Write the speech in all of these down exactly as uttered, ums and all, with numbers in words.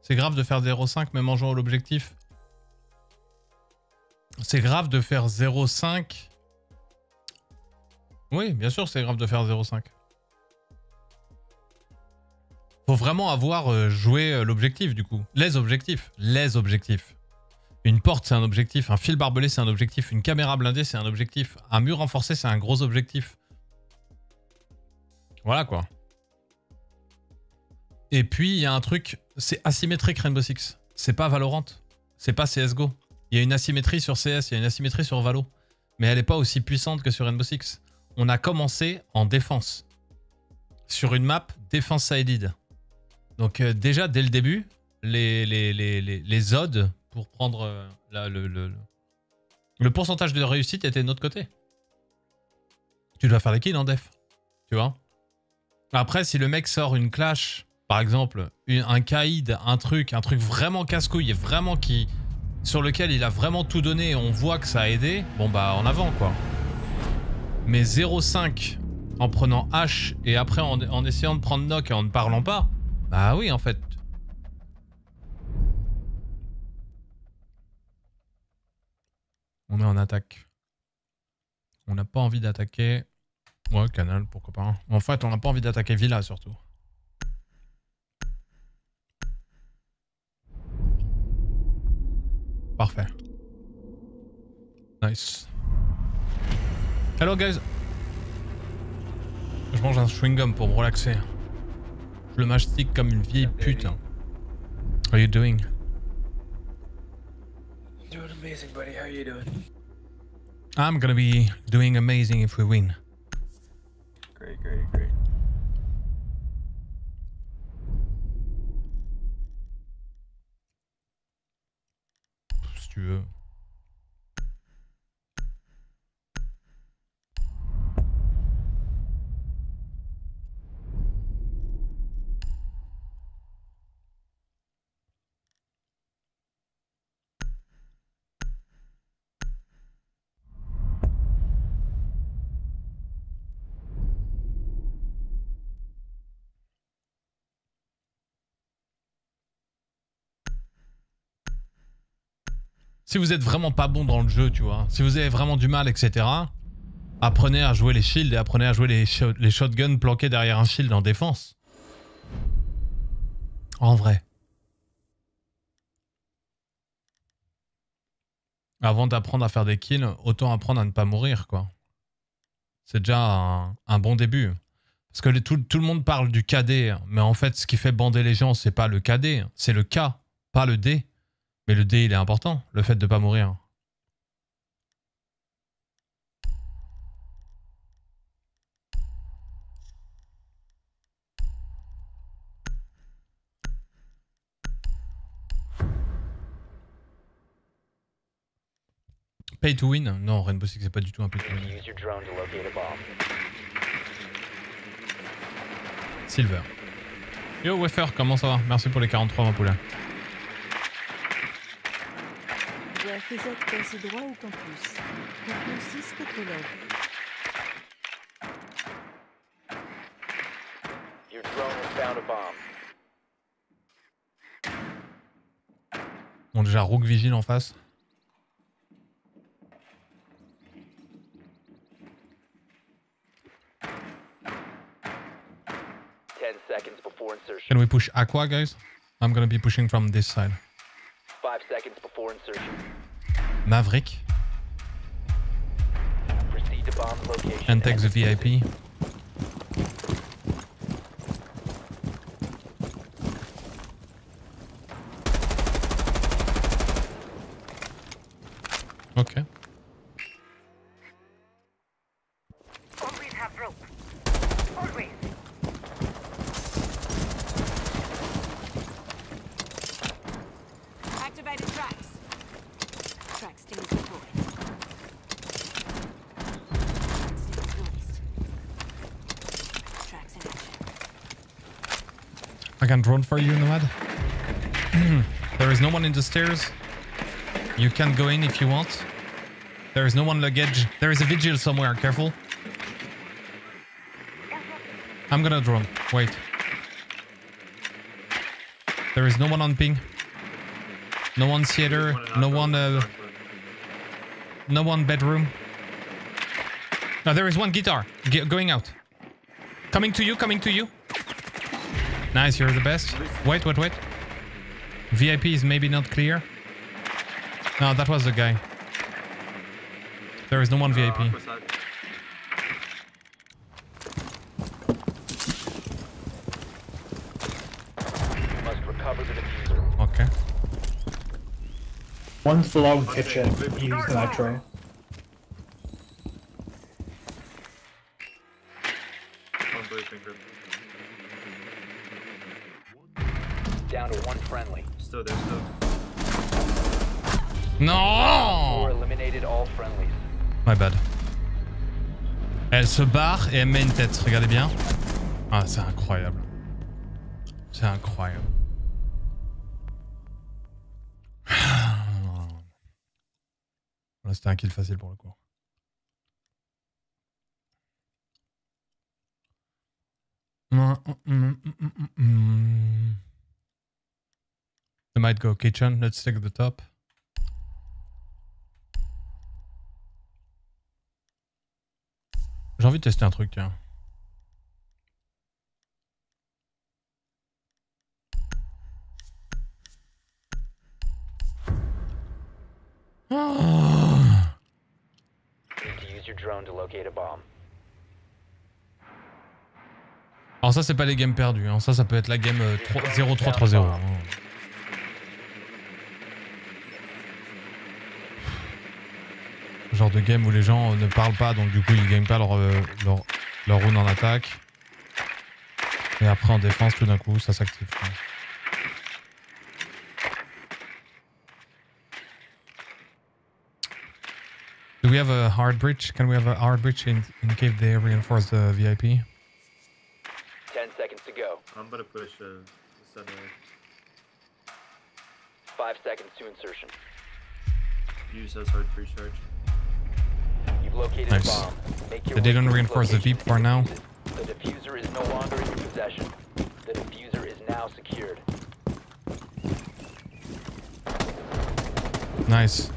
C'est grave de faire zéro cinq même en jouant à l'objectif. C'est grave de faire zéro cinq. Oui, bien sûr, c'est grave de faire zéro cinq. Faut vraiment avoir euh, joué euh, l'objectif, du coup. Les objectifs. Les objectifs. Une porte, c'est un objectif. Un fil barbelé, c'est un objectif. Une caméra blindée, c'est un objectif. Un mur renforcé, c'est un gros objectif. Voilà, quoi. Et puis, il y a un truc... C'est asymétrique, Rainbow Six. C'est pas Valorant. C'est pas C S G O. Il y a une asymétrie sur C S, il y a une asymétrie sur Valo. Mais elle n'est pas aussi puissante que sur Rainbow Six. On a commencé en défense. Sur une map défense-sided. Donc euh, déjà, dès le début, les, les, les, les, les odds pour prendre euh, la, le, le, le pourcentage de réussite était de notre côté. Tu dois faire les kills en def. Tu vois. Après, si le mec sort une clash, par exemple, une, un Kaïd, un truc, un truc vraiment casse-couille et vraiment qui... sur lequel il a vraiment tout donné et on voit que ça a aidé, bon bah en avant quoi. Mais zéro cinq en prenant H et après en, en essayant de prendre knock et en ne parlant pas, bah oui en fait. On est en attaque. On n'a pas envie d'attaquer... Ouais, Canal, pourquoi pas. En fait, on n'a pas envie d'attaquer Villa surtout. Parfait. Nice. Hello guys. Je mange un chewing-gum pour me relaxer. Je le mastique comme une vieille pute. How are you doing? Doing amazing, buddy. How are you doing? I'm gonna be doing amazing if we win. Great, great, great. Si tu veux. Si vous êtes vraiment pas bon dans le jeu, tu vois, si vous avez vraiment du mal, et cetera, apprenez à jouer les shields et apprenez à jouer les, sh les shotguns planqués derrière un shield en défense. En vrai. Avant d'apprendre à faire des kills, autant apprendre à ne pas mourir, quoi. C'est déjà un, un bon début. Parce que les, tout, tout le monde parle du K D, mais en fait, ce qui fait bander les gens, c'est pas le K D, c'est le K, pas le D. Mais le D, il est important, le fait de pas mourir. Pay to win? Non, Rainbow Six, c'est pas du tout un pay to win. Silver. Yo, Weffer, comment ça va? Merci pour les quarante-trois, mon poulet. Faisac passé droit au campus. Campus six pétroleur. Your drone has found a bomb. Bon, déjà, Rogue Vigile en face. Ten seconds before insertion. Can we push Aqua, guys? I'm gonna be pushing from this side. Five seconds before insertion. Maverick. Proceed to bomb location. And take the V I P. Okay. Always have rope. Always. Activated tracks. Tracks staying deployed. Tracks released. Tracks in action. I can drone for you, Nomad. There is no one in the stairs. You can go in if you want. There is no one luggage. There is a vigil somewhere, careful. I'm gonna drone. Wait. There is no one on ping. No one theater. No one. Uh, no one bedroom. No, there is one guitar G going out. Coming to you. Coming to you. Nice. You're the best. Wait. Wait. Wait. V I P is maybe not clear. No, that was the guy. There is no one V I P. Must recover the diffuser. Okay. One's below kitchen. He used nitro. Down to one friendly. Still there, still. Or Non! eliminated all friendlies. My bad. Elle se barre et elle met une tête. Regardez bien. Ah, c'est incroyable. C'est incroyable. Là, c'était un kill facile pour le coup. They might go kitchen. Let's take the top. J'ai envie de tester un truc, tiens. Oh. Need to use your drone to locate a bomb. Alors ça, c'est pas les games perdus. Hein. Ça, ça peut être la game euh, zéro trois trois zéro. Hein. Genre de game où les gens ne parlent pas, donc du coup ils gagnent pas leur, euh, leur, leur round en attaque. Et après en défense, tout d'un coup, ça s'active. Do we have a hard breach? Can we have a hard breach in, in case they reinforce the V I P? Ten seconds to go. I'm about to push uh, seven. Five seconds to insertion. Use as hard free charge. You've located Nice. a bomb. Make your They didn't way to reinforce the location. V I P for now. The diffuser is no longer in your possession. The diffuser is now secured. Nice.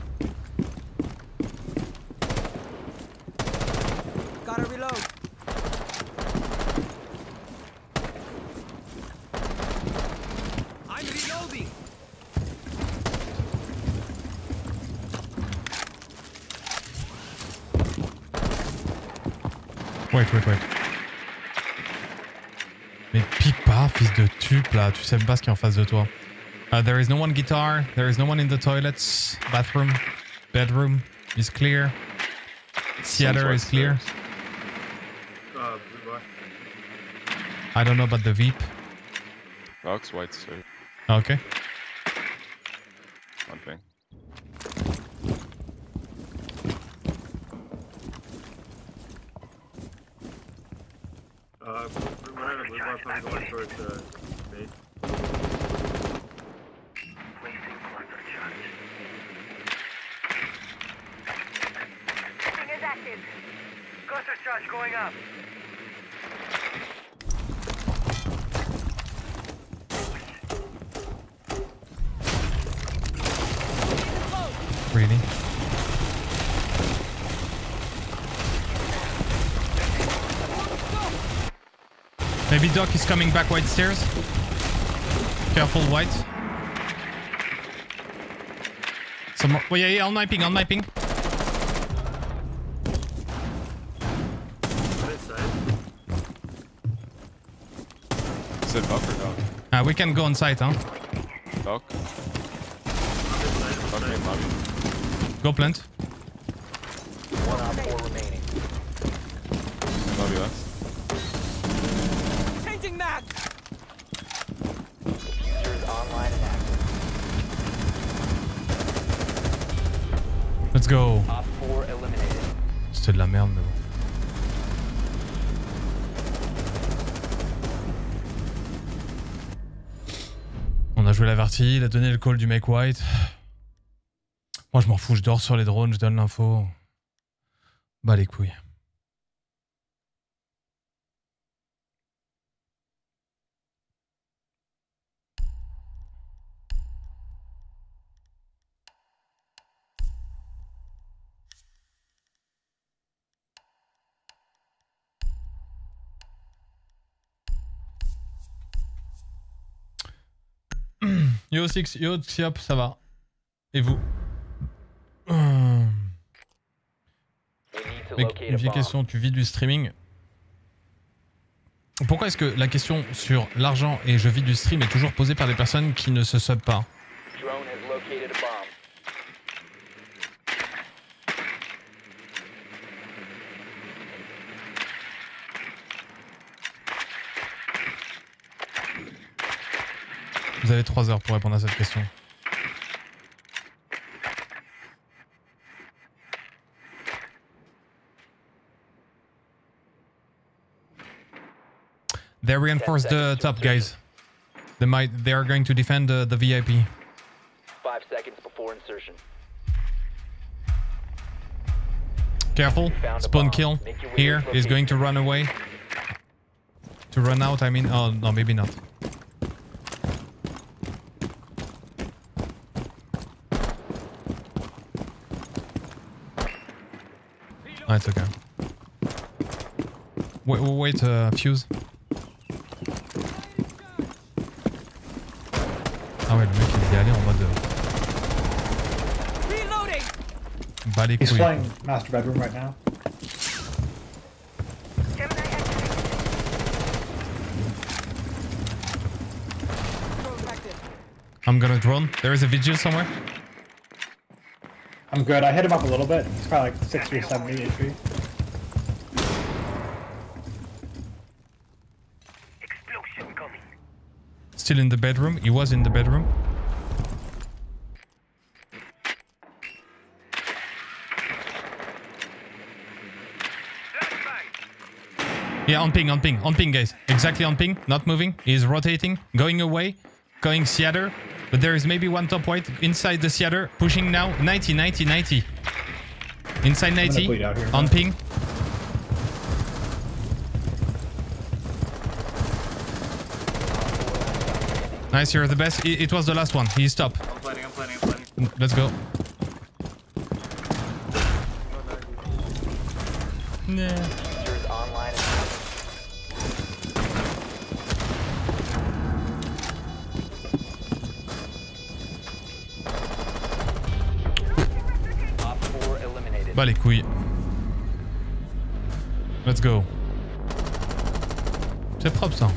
Gotta reload. I'm reloading. Wait, wait, wait. Mais pique pas, fils de tup là, tu sais même pas ce qui est en face de toi. Uh, there is no one guitar, there is no one in the toilets, bathroom, bedroom is clear. Theater is clear. Uh, blue bar. I don't know about the V I P. Rocks, white, sir. Okay. One thing. Uh, one out of blue bar, probably going towards uh, me. Is active. Cluster charge going up. Really? Maybe Doc is coming back white stairs. Careful, white. Some more. Oh yeah, yeah, on my ping, on my ping. Right side. Is it Doc or Doc? Uh, we can go on site, huh? Doc? Right side. Doc main lobby. Go plant. One op four remaining. Main lobby left. Changing mag. Diffuser is online and active. Let's go. Op four eliminated. C'était de la merde, mais bon. On a joué la vertie, il a donné le call du mec white. Moi je m'en fous, je dors sur les drones, je donne l'info. Bah les couilles. Yo Six, yo Xiop, ça va. Et vous? Hum. We need to Mec, locate une a vieille bomb. question, tu vis du streaming. Pourquoi est-ce que la question sur l'argent et je vis du stream est toujours posée par des personnes qui ne se sub pas? Drone has located a bomb. Vous avez trois heures pour répondre à cette question. They reinforce the top, guys. They might. They are going to defend the, the V I P. Five seconds before insertion. Careful. Spawn kill. Here is going to run away. To run out, I mean. Oh no, maybe not. Oh, it's okay. Wait, wait, uh, Fuse. Ah ouais, le mec il est allé en mode. Euh... Bah les He's couilles. playing master bedroom right now. I'm gonna drone. There is a vigil somewhere. I'm good. I hit him up a little bit. He's probably like sixty or seventy H P. Explosion coming. Still in the bedroom. He was in the bedroom. Yeah, on ping, on ping, on ping, guys. Exactly on ping. Not moving. He's rotating, going away, going theater. But there is maybe one top white inside the theater, pushing now. ninety, ninety, ninety. Inside ninety. bleed out here, On man. ping. Nice, you're the best. It, it was the last one. He stopped. I'm planning, I'm planning, I'm planning. Let's go. Nah. User is online. Op four eliminated. Bah les couilles. Let's go. C'est propre ça.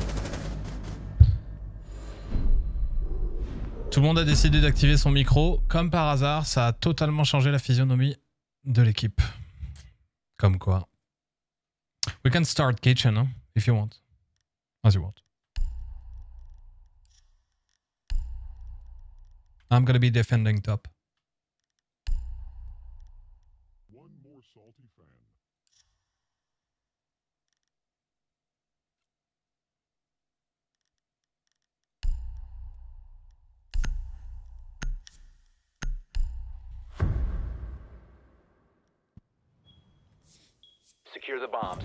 Tout le monde a décidé d'activer son micro. Comme par hasard, ça a totalement changé la physionomie de l'équipe. Comme quoi. We can start kitchen, hein, if you want. As you want. I'm gonna be defending top. One more salty fan. Secure the bombs.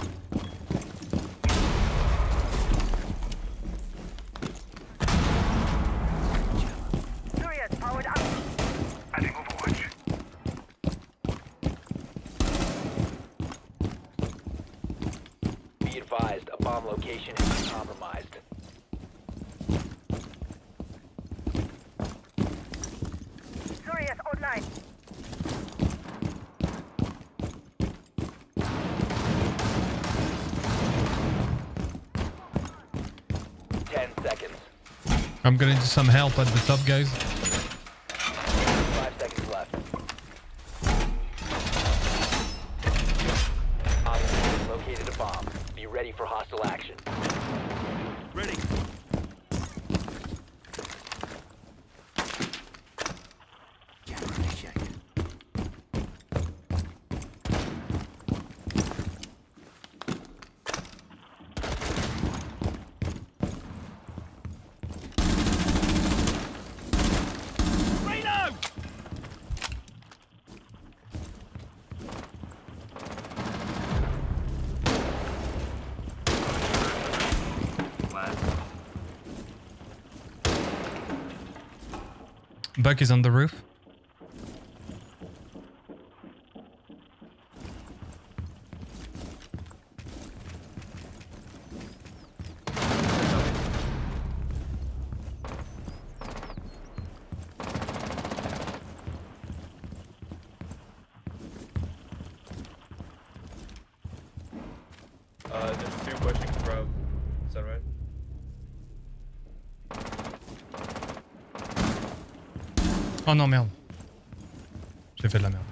Sirius powered up. Adding overwatch. Be advised, a bomb location has been compromised. Sirius online. Ten seconds. I'm gonna need some help at the top, guys. Five seconds left. Op four has located a bomb. Be ready for hostile action. Ready. Buck is on the roof. Bro, is that right? Oh non, merde. J'ai fait de la merde.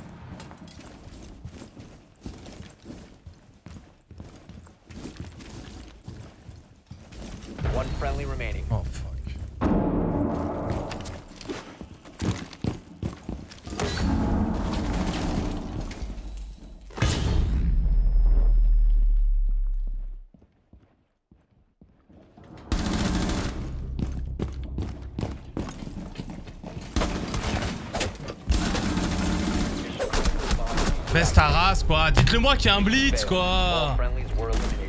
One friendly remaining. Oh fuck. Baisse ta race quoi, dites-le moi qu'il y a un blitz All quoi. friendlies were eliminated.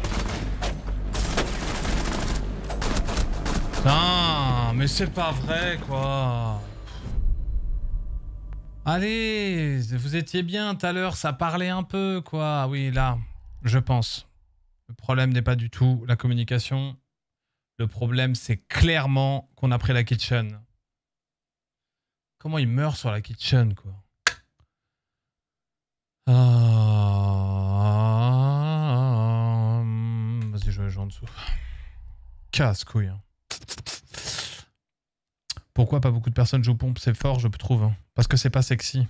Putain, mais c'est pas vrai quoi. Allez, vous étiez bien tout à l'heure, ça parlait un peu quoi. Oui là, je pense. Le problème n'est pas du tout la communication. Le problème c'est clairement qu'on a pris la kitchen. Comment il meurt sur la kitchen quoi. Ah... Vas-y, je vais jouer en dessous. Casse-couille. Hein. Pourquoi pas beaucoup de personnes jouent pompe? C'est fort, je trouve. Hein. Parce que c'est pas sexy.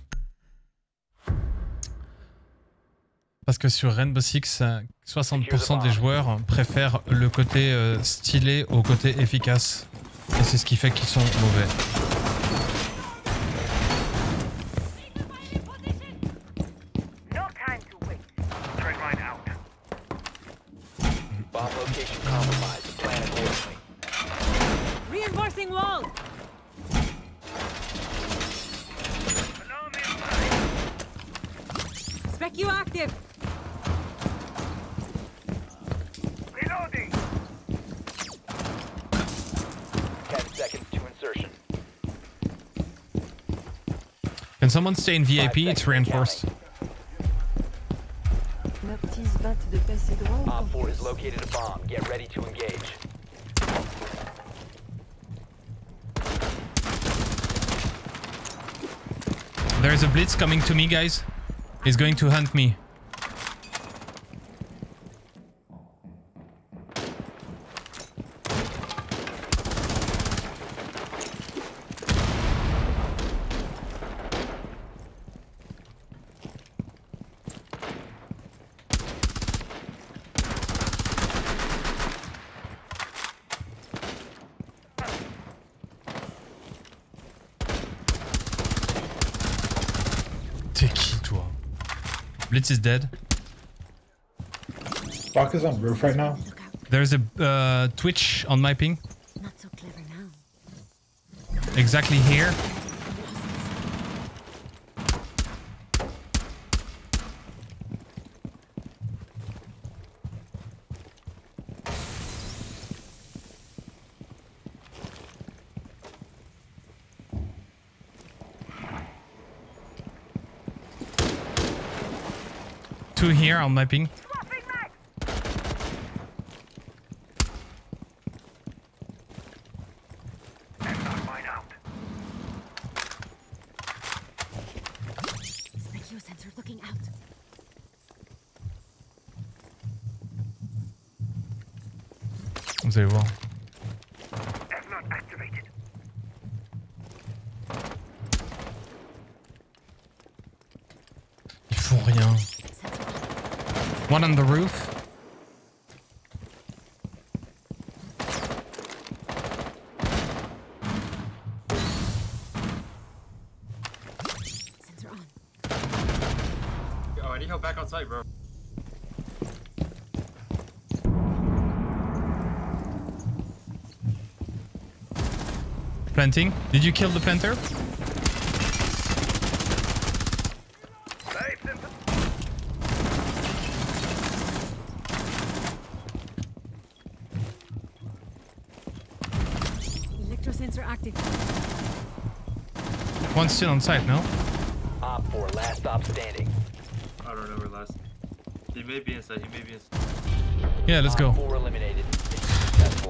Parce que sur Rainbow Six, soixante pour cent des joueurs préfèrent le côté euh, stylé au côté efficace. Et c'est ce qui fait qu'ils sont mauvais. Bomb location compromised. Plan accordingly. Reinforcing wall. Spec you active. Reloading. Ten seconds to insertion. Can someone stay in V I P? It's reinforced. Noctis vingt de passer droit au Op four has campus. located a bomb. Get ready to engage. There's a blitz coming to me, guys. He's going to hunt me. T'es qui, toi? Blitz is dead. Spark is on roof right now. Look out. There's a uh, Twitch on my ping. Not so clever now. Exactly here. Two here on my ping. Spec you sensor looking out. Vous allez voir. Not activated. Ils font rien. One on the roof. Sensor on. Yo, I need help back outside, bro. Planting. Did you kill the planter? Electro sensor active. One's still on site, no? Op four, last stop standing. I don't know where last. He may be inside. He may be inside. Yeah, let's Op go. four eliminated. Mission successful.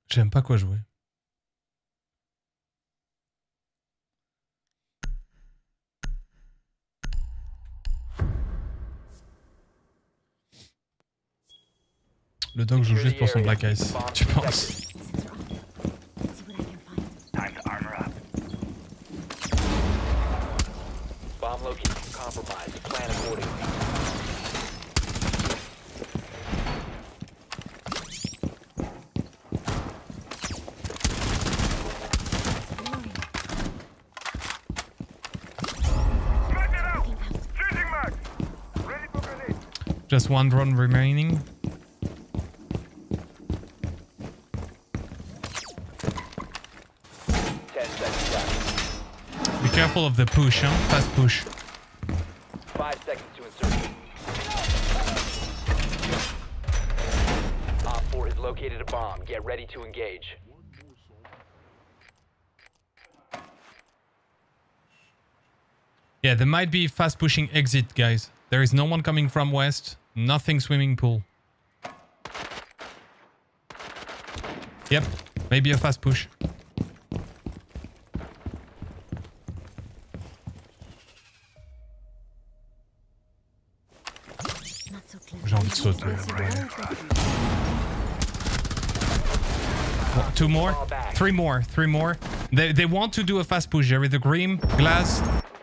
J'aime pas quoi jouer. Le dog joue juste pour son Black Ice. Tu penses? Time to armor up. Bomb location compromised. Plan accordingly. Smash it out! Changing mag! Ready for grenade. Just one drone remaining. Ten seconds left. Be careful of the push, huh? Fast push. Five seconds to insertion. Op four has located a bomb. Get ready to engage. Yeah, there might be fast pushing exit, guys. There is no one coming from west. Nothing swimming pool. Yep, maybe a fast push. J'ai envie de sauter. One, two more? Three more. Three more. They, they want to do a fast push. Jerry, the green, glass.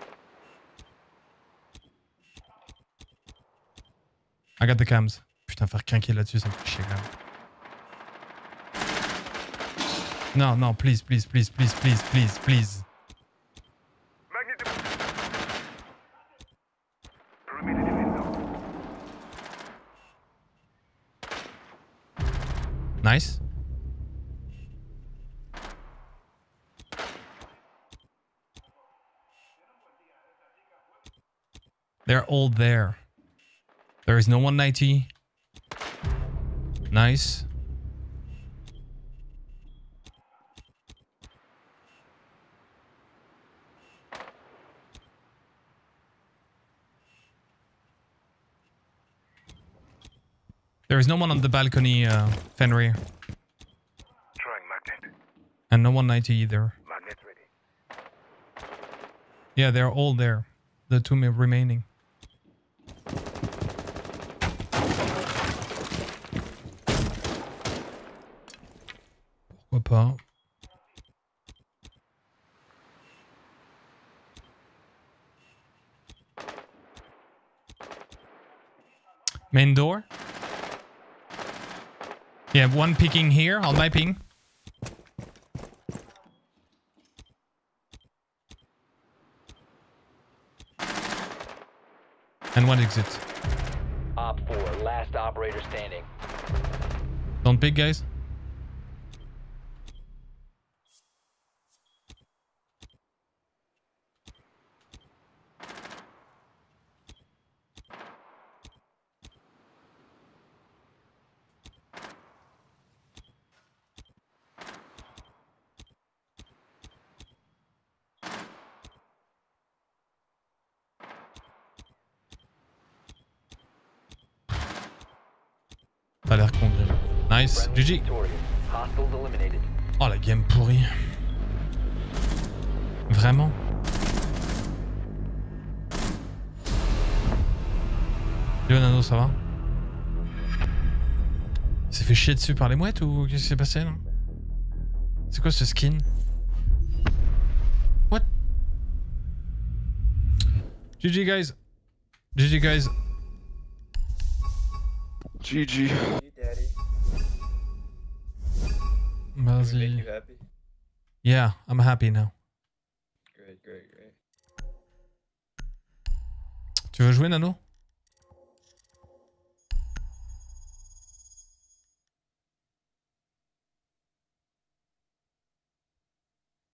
I got the cams. Putain, faire quinquer là-dessus, ça me fait chier quand même. Non, non, please, please, please, please, please, please, please. Magnet. Perimeter window. Nice. They're all there. There is no one ninety. Nice. There is no one on the balcony, uh, Fenrir. Throwing magnet. And no one ninety either. Magnet ready. Yeah, they're all there. The two me- remaining. Pourquoi pas? Main door? Yeah, one peeking here on my ping. And one exit. Op four, last operator standing. Don't pick, guys. Ça a l'air con, Grill. Nice. G G. Victorious. Hostiles eliminated. Oh, la game pourrie. Vraiment. Yo, Nano, ça va? Il s'est fait chier dessus par les mouettes ou qu'est-ce qui s'est passé, non? C'est quoi ce skin? What? G G, guys. G G, guys. G G. Vas-y. Yeah, I'm happy now. Great, great, great. Tu veux jouer, Nano?